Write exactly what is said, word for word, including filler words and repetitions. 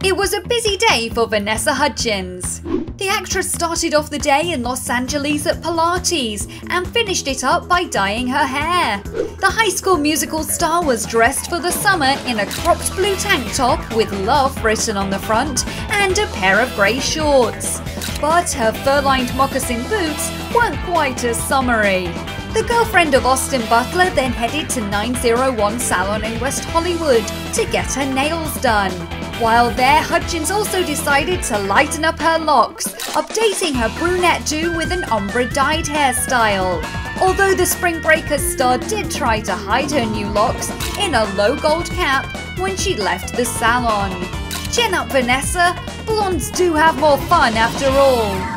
It was a busy day for Vanessa Hudgens. The actress started off the day in Los Angeles at Pilates and finished it up by dyeing her hair. The High School Musical star was dressed for the summer in a cropped blue tank top with love written on the front and a pair of grey shorts. But her fur-lined moccasin boots weren't quite as summery. The girlfriend of Austin Butler then headed to nine oh one Salon in West Hollywood to get her nails done. While there, Hudgens also decided to lighten up her locks, updating her brunette do with an ombre-dyed hairstyle. Although the Spring Breakers star did try to hide her new locks in a low gold cap when she left the salon. Chin up, Vanessa. Blondes do have more fun after all.